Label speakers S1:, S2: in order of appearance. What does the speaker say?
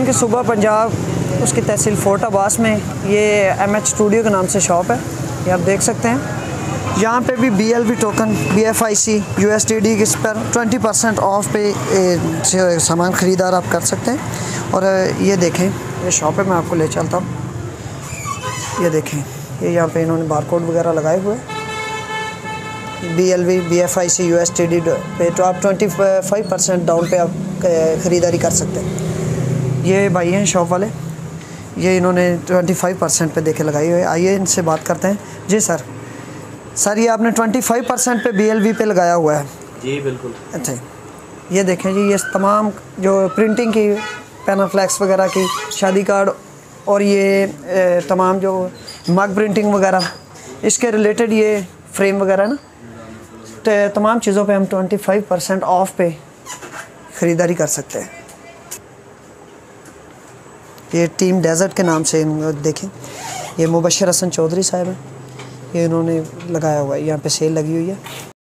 S1: की सूबा पंजाब, उसकी तहसील फोर्ट अब्बास में ये MH स्टूडियो के नाम से शॉप है। ये आप देख सकते हैं। यहाँ पे भी BLV टोकन, BFIC, USDD इस पर 20% ऑफ पे सामान ख़रीदार आप कर सकते हैं। और ये देखें, ये शॉप है, मैं आपको ले चलता हूँ। ये देखें, ये यहाँ पे इन्होंने बारकोड वगैरह लगाए हुए हैं। BLV, BFIC, USDD पे तो आप 25% डाउन पे आप ख़रीदारी कर सकते हैं। ये भाई हैं शॉप वाले, ये इन्होंने 25% पे देखे लगाई हुई है। आइए इनसे बात करते हैं। जी सर, ये आपने 25% पे BLV पे लगाया हुआ है?
S2: जी बिल्कुल।
S1: अच्छा, ये देखें जी, ये तमाम जो प्रिंटिंग की, पेनाफ्लेक्स वगैरह की, शादी कार्ड और ये तमाम जो मग प्रिंटिंग वगैरह, इसके रिलेटेड ये फ्रेम वगैरह ना, तमाम चीज़ों पे हम 25% ऑफ पे ख़रीदारी कर सकते हैं। ये टीम डेजर्ट के नाम से देखें, ये मुबशर हसन चौधरी साहब हैं, ये इन्होंने लगाया हुआ है, यहाँ पे सेल लगी हुई है।